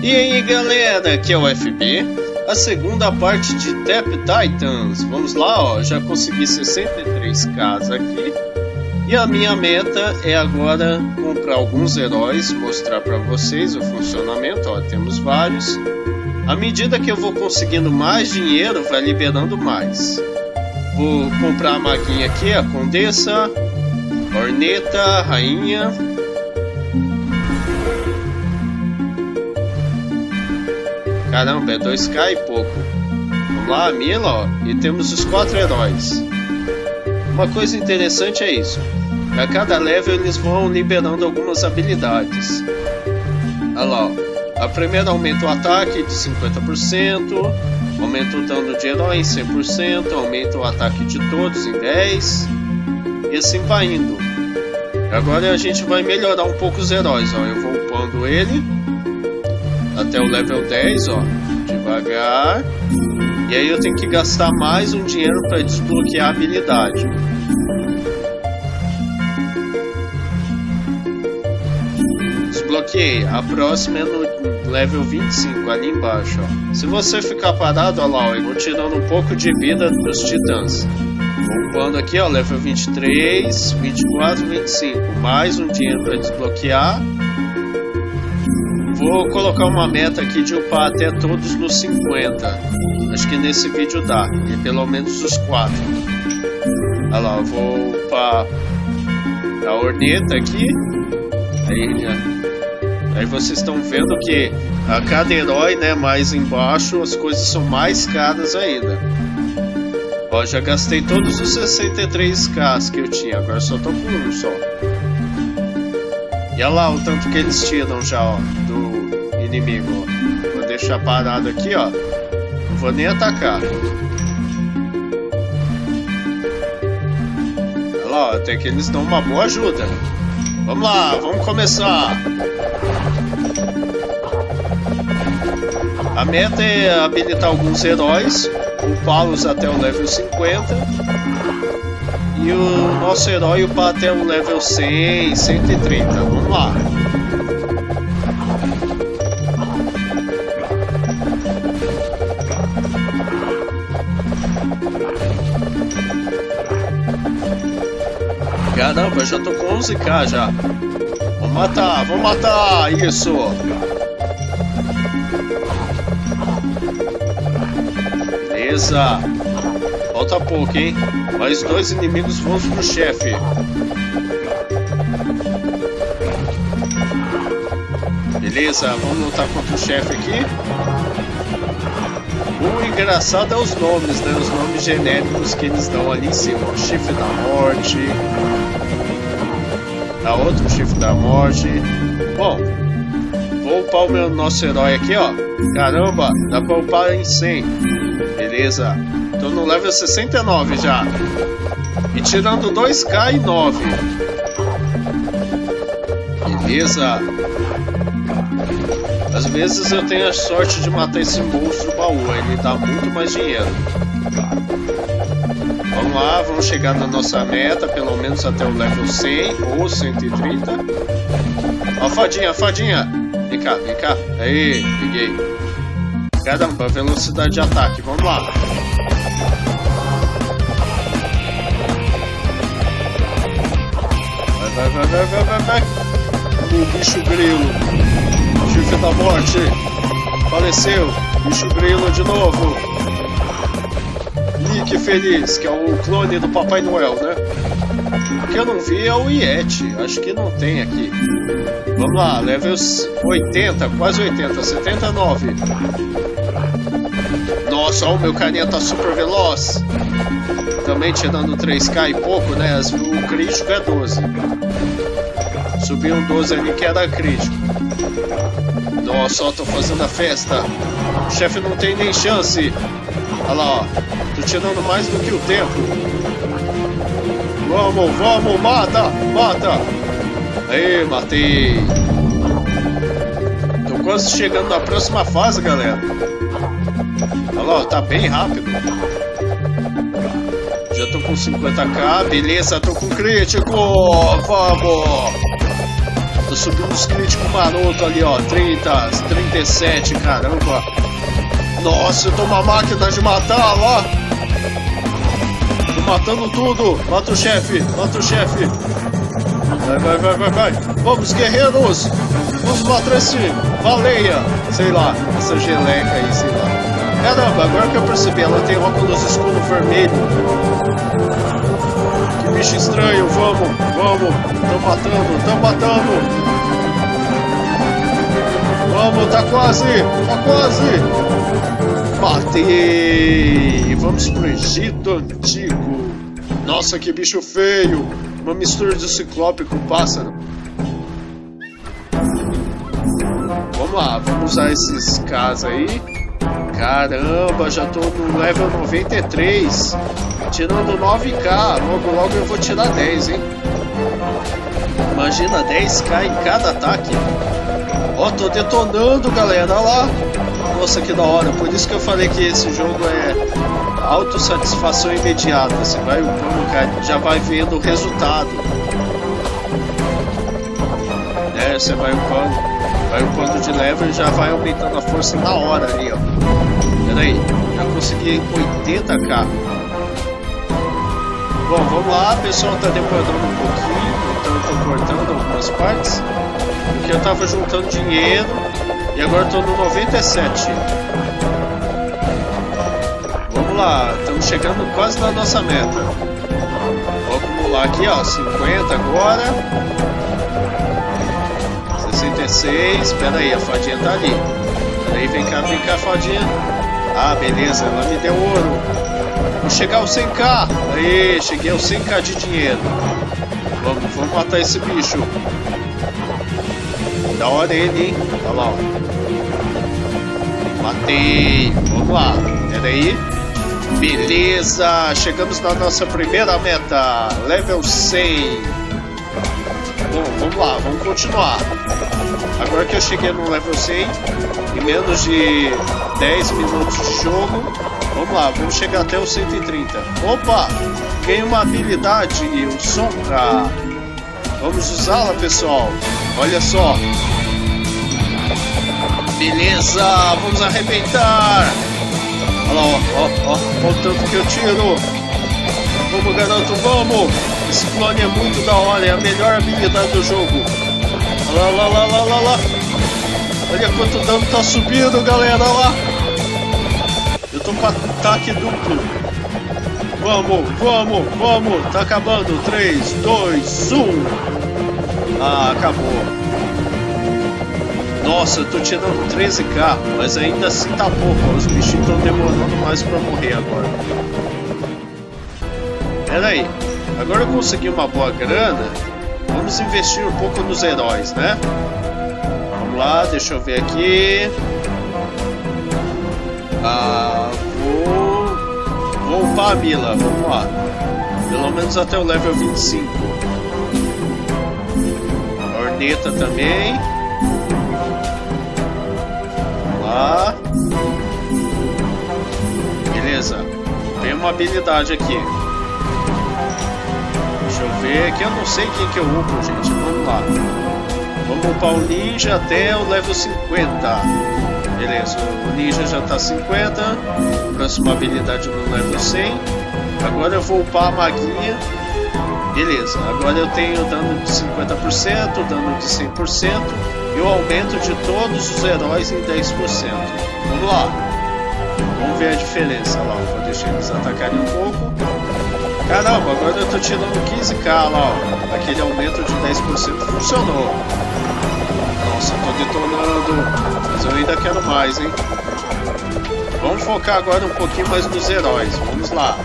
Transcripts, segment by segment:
E aí galera, aqui é o FB, a segunda parte de Tap Titans. Vamos lá, ó, já consegui 63k aqui. E a minha meta é agora comprar alguns heróis, mostrar pra vocês o funcionamento, ó, temos vários. À medida que eu vou conseguindo mais dinheiro, vai liberando mais. Vou comprar a maguinha aqui, a Condessa, Horneta, Rainha. Caramba, é 2k e pouco. Vamos lá, Mila, ó. E temos os 4 heróis. Uma coisa interessante é isso. A cada level eles vão liberando algumas habilidades. Olha lá, ó. A primeira aumenta o ataque de 50%. Aumenta o dano de herói em 100%. Aumenta o ataque de todos em 10%. E assim vai indo. Agora a gente vai melhorar um pouco os heróis, ó. Eu vou upando ele até o level 10, ó, devagar. E aí eu tenho que gastar mais um dinheiro para desbloquear a habilidade. Desbloqueei. A próxima é no level 25, ali embaixo, ó. Se você ficar parado, ó lá, ó, eu vou tirando um pouco de vida dos titãs. Vou upando aqui, ó, level 23, 24, 25. Mais um dinheiro para desbloquear. Vou colocar uma meta aqui de upar até todos nos 50. Acho que nesse vídeo dá. E pelo menos os 4. Olha lá, eu vou upar a Horneta aqui. Aí vocês estão vendo que a cada herói, né, mais embaixo, as coisas são mais caras ainda. Ó, já gastei todos os 63k que eu tinha. Agora só tô com um só. E olha lá o tanto que eles tiram já, ó, do inimigo, ó. Vou deixar parado aqui, ó. Não vou nem atacar. Olha lá, ó, até que eles dão uma boa ajuda. Vamos lá, vamos começar. A meta é habilitar alguns heróis, upá-los até o level 50. E o nosso herói upar até o level 100, 130. Vamos lá. Caramba, já tô com 11k já. Vamos matar, isso. Beleza. Falta pouco, hein? Mais 2 inimigos vão pro chefe. Beleza, vamos lutar contra o chefe aqui. O engraçado é os nomes, né? Os nomes genéricos que eles dão ali em cima. O chifre da morte. Dá outro chifre da morte. Bom, vou upar o nosso herói aqui, ó. Caramba, dá pra upar em 100. Beleza. Tô no level 69 já. E tirando 2k e 9. Beleza. Às vezes eu tenho a sorte de matar esse monstro baú. Ele dá muito mais dinheiro. Vamos lá, vamos chegar na nossa meta. Pelo menos até o level 100 ou 130. Ó, fadinha. Vem cá. Aí, peguei. Caramba, velocidade de ataque. Vamos lá. Vai. O bicho grilo. Chifre da morte. Faleceu. Bicho grilo de novo. Nick feliz, que é o clone do Papai Noel, né? O que eu não vi é o Yeti. Acho que não tem aqui. Vamos lá, level 80, quase 80, 79. Nossa, ó, o meu carinha tá super veloz. Também tirando 3k e pouco, né? O crítico é 12. Subi um 12 ali que era crítico. Nossa, ó, tô fazendo a festa. O chefe não tem nem chance. Olha lá, ó. Tô tirando mais do que o tempo. Vamos, mata. Aí, matei. Tô quase chegando na próxima fase, galera. Olha lá, ó, tá bem rápido. Já tô com 50k, beleza, tô com crítico. Vamos. Tá subindo os críticos maroto ali, ó. 30, 37, caramba. Nossa, eu tô uma máquina de matar, ó. Tô matando tudo. Mata o chefe, mata o chefe. Vai, vai, vai, vai, vai. Vamos, guerreiros. Vamos matar esse baleia. Sei lá, essa geleca aí, sei lá. Caramba, agora que eu percebi, ela tem óculos escuro vermelho. Que bicho estranho, vamos, vamos. Tão matando, tão matando. Vamos, tá quase, tá quase. Matei. Vamos pro Egito Antigo. Nossa, que bicho feio. Uma mistura de ciclope com pássaro. Vamos lá, vamos usar esses Ks aí. Caramba, já tô no level 93. Tirando 9k. Logo, logo eu vou tirar 10, hein? Imagina 10k em cada ataque. Ó, tô detonando, galera. Olha lá. Nossa, que da hora. Por isso que eu falei que esse jogo é autossatisfação imediata. Você vai upando, cara, já vai vendo o resultado. Né? Você vai upando de level e já vai aumentando a força na hora ali, ó. Pera aí, já consegui 80k. Bom, vamos lá, pessoal, tá demorando um pouquinho, então eu tô cortando algumas partes. Porque eu tava juntando dinheiro e agora eu tô no 97. Vamos lá, estamos chegando quase na nossa meta. Vou acumular aqui, ó, 50 agora. 66, pera aí, a fadinha tá ali. Pera aí, vem cá, fadinha. Ah, beleza, ela me deu ouro. Vou chegar aos 100k. Aí, cheguei aos 100k de dinheiro. Vamos matar esse bicho. Da hora ele, hein? Olha lá, ó. Matei. Vamos lá. Pera aí. Beleza. Chegamos na nossa primeira meta. Level 100. Bom, vamos lá. Vamos continuar. Agora que eu cheguei no level 100, em menos de 10 minutos de jogo, vamos lá, vamos chegar até o 130. Opa! Ganhei uma habilidade, o Sombra. Vamos usá-la, pessoal. Olha só. Beleza, vamos arrebentar. Olha lá, ó, o tanto que eu tiro. Vamos, garoto, vamos. Esse clone é muito da hora, é a melhor habilidade do jogo. Olha lá. Olha quanto dano tá subindo, galera, olha lá. Eu tô com ataque duplo. Vamos. Tá acabando. 3, 2, 1. Ah, acabou. Nossa, eu tô tirando 13k, mas ainda assim tá pouco. Os bichinhos estão demorando mais pra morrer agora. Pera aí. Agora eu consegui uma boa grana. Vamos investir um pouco nos heróis, né? Vamos lá, deixa eu ver aqui. Vou upar a Mila, vamos lá. Pelo menos até o level 25. A Orneta também. Vamos lá. Beleza. Tem uma habilidade aqui. Deixa eu ver aqui, eu não sei quem que eu upo, gente. Vamos lá. Vamos upar o ninja até o level 50. Beleza, o ninja já tá 50. Próxima habilidade no level 100. Agora eu vou upar a maguinha. Beleza, agora eu tenho dano de 50%, dano de 100% e o aumento de todos os heróis em 10%. Vamos lá. Vamos ver a diferença lá. Vou deixar eles atacarem um pouco. Caramba, agora eu tô tirando 15k lá, ó. Aquele aumento de 10% funcionou. Nossa, tô detonando. Mas eu ainda quero mais, hein? Vamos focar agora um pouquinho mais nos heróis. Vamos lá.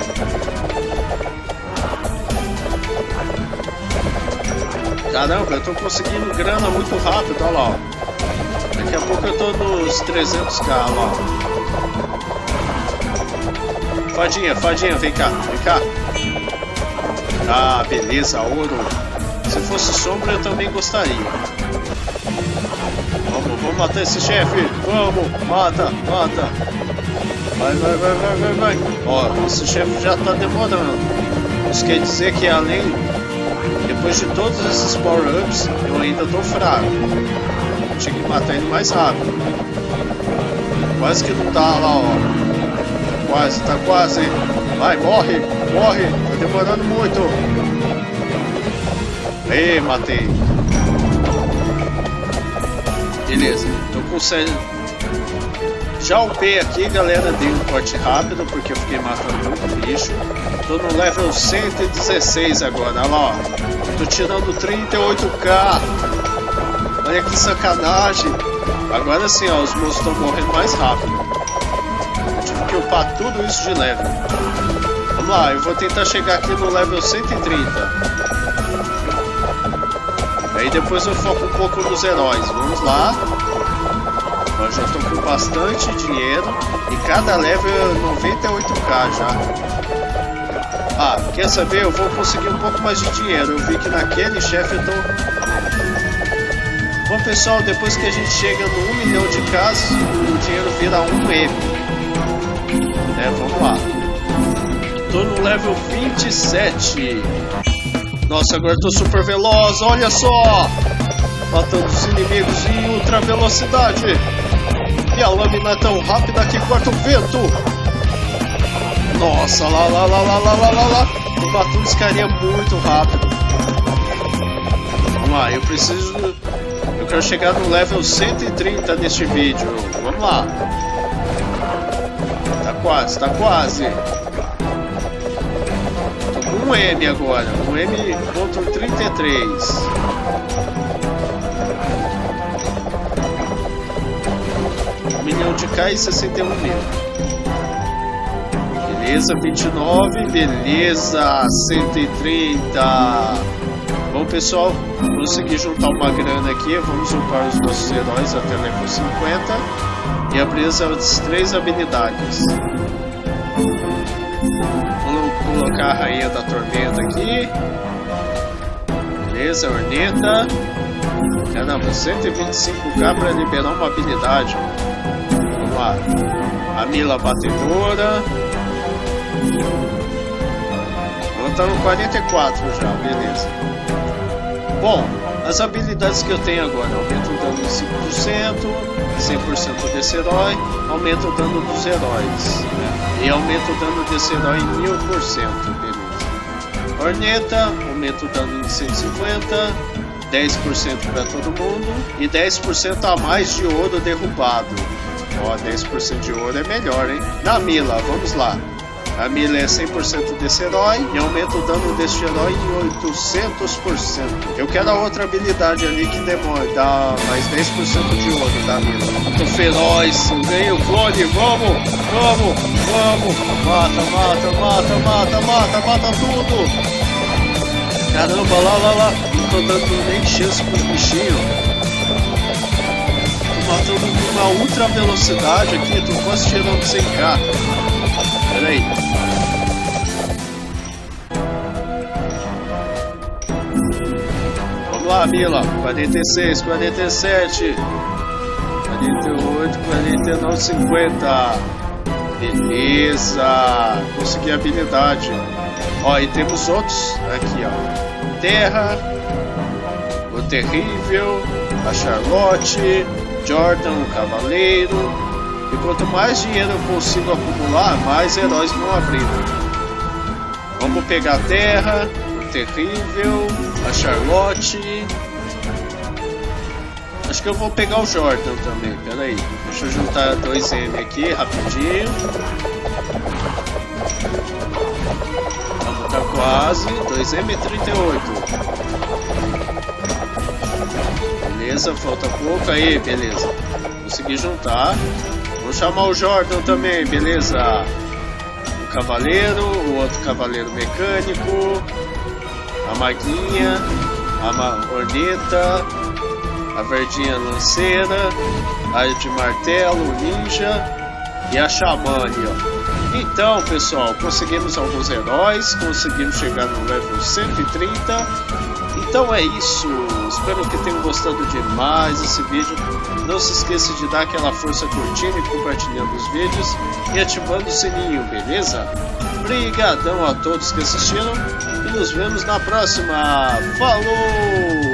Caramba, eu tô conseguindo grana muito rápido, olha lá, ó. Daqui a pouco eu tô nos 300k lá, ó. Fadinha, vem cá. Ah, beleza, ouro. Se fosse sombra eu também gostaria. Vamos matar esse chefe. Vamos, mata. Vai. Ó, esse chefe já tá demorando. Isso quer dizer que além Depois de todos esses power-ups, eu ainda tô fraco. Tinha que matar ele mais rápido. Quase que não tá lá, ó. Tá quase. Vai, morre, morre. Tá demorando muito. Ei, matei. Beleza, tô com sério. Já upei aqui, galera. Dei um corte rápido porque eu fiquei matando muito bicho. Tô no level 116 agora, olha lá, ó. Tô tirando 38k. Olha que sacanagem. Agora sim, ó, os monstros estão morrendo mais rápido. Eu tive que upar tudo isso de level. Vamos lá, eu vou tentar chegar aqui no level 130. Aí depois eu foco um pouco nos heróis. Vamos lá. Eu já tô com bastante dinheiro. E cada level é 98k já. Ah, quer saber? Eu vou conseguir um pouco mais de dinheiro. Eu vi que naquele chefe eu tô... Bom, pessoal, depois que a gente chega no 1 milhão de casos, o dinheiro vira 1M. Vamos lá. Tô no level 27. Nossa, agora tô super veloz, olha só! Matando os inimigos em ultra velocidade. E a lâmina é tão rápida que corta o vento. Nossa, lá. Tô matando esse carinha muito rápido. Vamos lá, eu quero chegar no level 130 neste vídeo. Vamos lá. Tá quase. Tô com 1M agora. 1M.33. $1 milhão de K e 61 mil. Beleza, 29. Beleza, 130. Bom, pessoal, consegui juntar uma grana aqui. Vamos upar os nossos heróis até level 50 e abrir as 3 habilidades. Vamos colocar a Rainha da Tormenta aqui. Beleza, Orneta. Caramba, 125k para liberar uma habilidade. Vamos lá. A Mila Batedora. Ela tá no 44 já, beleza. Bom, as habilidades que eu tenho agora: aumenta o dano em 5%, 100% desse herói, aumenta o dano dos heróis, né? E aumenta o dano desse herói em 1000%, beleza. Orneta, aumenta o dano em 150%, 10% para todo mundo e 10% a mais de ouro derrubado. Ó, 10% de ouro é melhor, hein? Na Mila, vamos lá. A Mila é 100% desse herói e aumenta o dano deste herói em 800%. Eu quero a outra habilidade ali que demora, dá mais 10% de ouro da Mila. Tô feroz, ganhei o clone, vamos! Mata tudo! Caramba, lá, não tô dando nem chance pros bichinhos. Tô matando com uma ultra velocidade aqui, tô quase tirando 100k. Pera aí. Vamos lá, Mila. 46, 47, 48, 49, 50. Beleza. Consegui a habilidade. Ó, e temos outros aqui, ó. Terra, o Terrível, a Charlotte, Jordan, o Cavaleiro. E quanto mais dinheiro eu consigo acumular, mais heróis vão abrindo. Vamos pegar a Terra, o Terrível, a Charlotte. Acho que eu vou pegar o Jordan também, pera aí. Deixa eu juntar 2M aqui, rapidinho. Vamos, tá quase. 2M38. Beleza, falta pouco aí, beleza. Consegui juntar. Vou chamar o Jordan também, beleza? O Cavaleiro, o outro Cavaleiro Mecânico, a Maguinha, a Orneta, a Verdinha Lanceira, a de Martelo, o Ninja e a Xamã ali, ó. Então, pessoal, conseguimos alguns heróis, conseguimos chegar no level 130. Então é isso, espero que tenham gostado demais desse vídeo. Não se esqueça de dar aquela força curtindo e compartilhando os vídeos e ativando o sininho, beleza? Obrigadão a todos que assistiram e nos vemos na próxima. Falou!